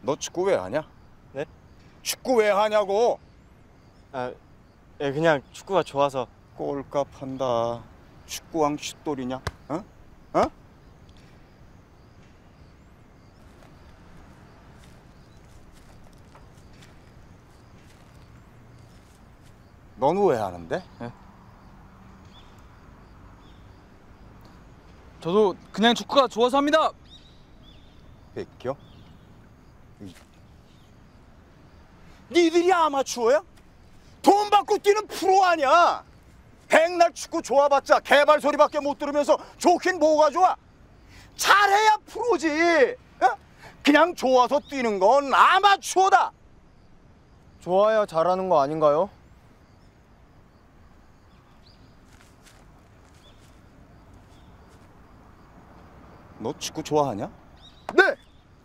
너 축구 왜 하냐? 네? 축구 왜 하냐고? 예, 그냥 축구가 좋아서. 꼴값 한다. 축구왕 슛돌이냐? 어? 어? 넌 왜 하는데? 예? 저도 그냥 축구가 좋아서 합니다. 베껴? 니들이 아마추어야? 돈 받고 뛰는 프로 아니야. 백날 축구 좋아봤자 개발 소리밖에 못 들으면서 좋긴 뭐가 좋아. 잘해야 프로지. 어? 그냥 좋아서 뛰는 건 아마추어다. 좋아야 잘하는 거 아닌가요? 너 축구 좋아하냐? 네!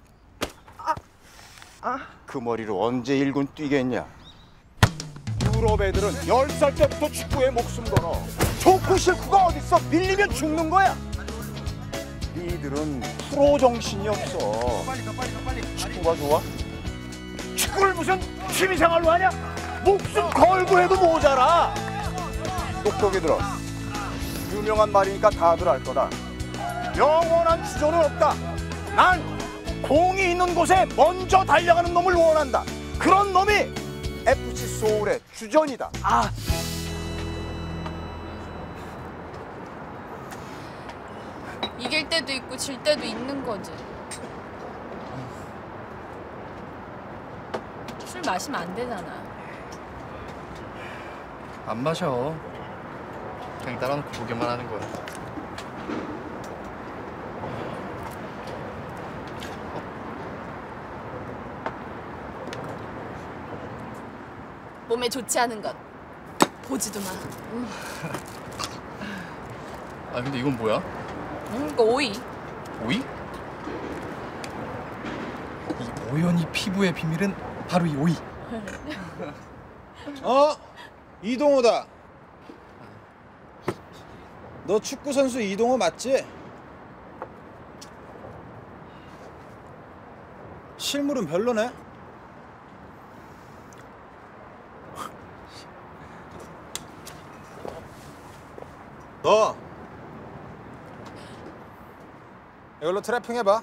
그 머리로 언제 1군 뛰겠냐? 유럽 애들은 10살 때부터 축구에 목숨 걸어. 좋고 싫고가 어딨어. 밀리면 죽는 거야. 니들은 프로 정신이 없어. 축구가 좋아? 축구를 무슨 취미생활로 하냐? 목숨 걸고 해도 모자라. 똑똑히 들어. 유명한 말이니까 다들 알 거다. 영원한 주전은 없다. 난 공이 있는 곳에 먼저 달려가는 놈을 원한다. 그런 놈이 FC 소울의 주전이다. 이길 때도 있고 질 때도 있는 거지. 술 마시면 안 되잖아. 안 마셔. 그냥 따라놓고 보기만 하는 거야. 몸에 좋지 않은 것 보지도 마. 아 근데 이건 뭐야? 이거 오이. 오이? 이 오연이 피부의 비밀은 바로 이 오이. 이동호다. 너 축구 선수 이동호 맞지? 실물은 별로네. 너 이걸로 트래핑 해봐.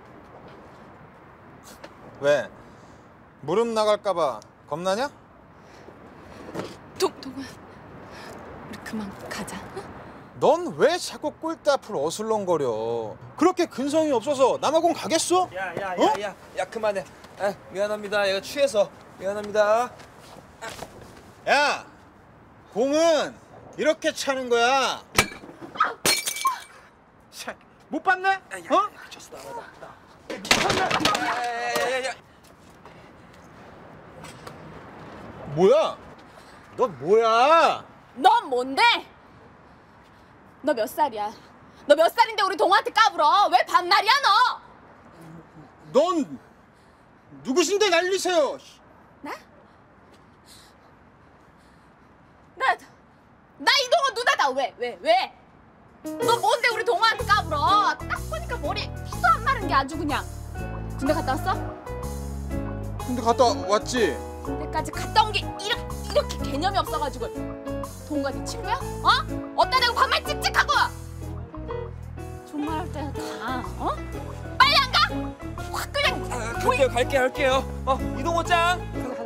왜? 무릎 나갈까봐 겁나냐? 동아, 우리 그만 가자. 넌 왜 자꾸 골대 앞을 어슬렁거려? 그렇게 근성이 없어서 남아공 가겠어? 야 그만해. 미안합니다. 얘가 취해서 미안합니다. 야, 공은 이렇게 차는 거야. 못 봤네? 어? 야야야야. 뭐야? 너 뭐야? 넌 뭔데? 너 몇 살이야? 너 몇 살인데 우리 동아한테 까불어? 왜 반말이야 너? 넌 누구신데 난리세요? 나? 나 이동호 누나다. 왜? 너 뭔데 우리 동아한테 까불어? 딱 보니까 머리 희도 안 마른 게 아주 그냥. 군대 갔다 왔어? 근데 갔다 왔지? 군대까지 갔다 온 게 이렇게 개념이 없어가지고. 동호가 네 친구야? 어? 어디다 대고 반말 찍찍하고. 존말할 때 가. 어? 빨리 안 가? 확 그냥. 갈게요. 이동호 짱.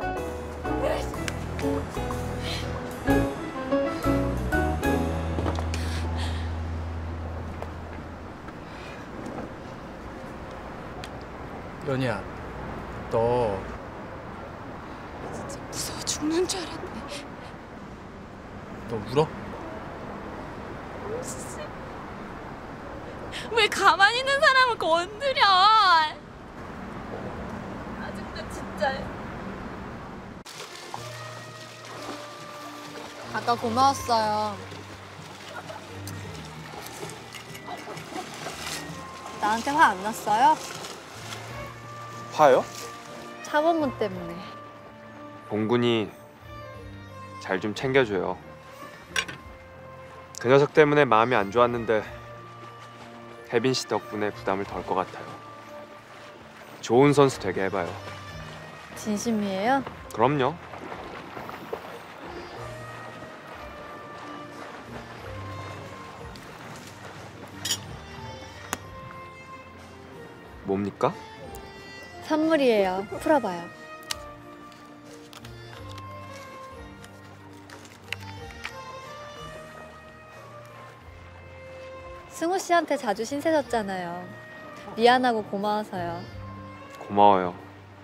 연희야, 너 진짜 무서워 죽는 줄 알았네. 너 울어? 왜 가만히 있는 사람을 건드려? 아직도 진짜. 아까 고마웠어요. 나한테 화 안 났어요? 화요? 사범문 때문에. 봉군이 잘 좀 챙겨줘요. 그 녀석 때문에 마음이 안 좋았는데 혜빈 씨 덕분에 부담을 덜 것 같아요. 좋은 선수 되게 해봐요. 진심이에요? 그럼요. 뭡니까? 선물이에요. 풀어봐요. 승우 씨한테 자주 신세 졌잖아요. 미안하고 고마워서요. 고마워요.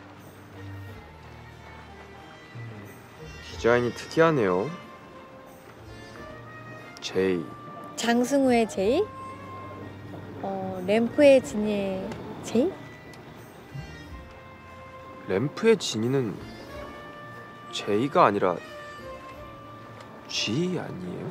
디자인이 특이하네요. 제이. 장승우의 제이? 램프의 진이의 제이? 램프의 진이는 제이가 아니라 G 아니에요?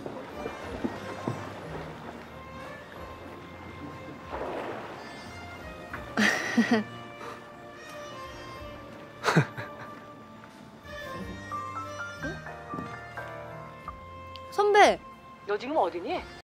선배! 너 지금 어디니?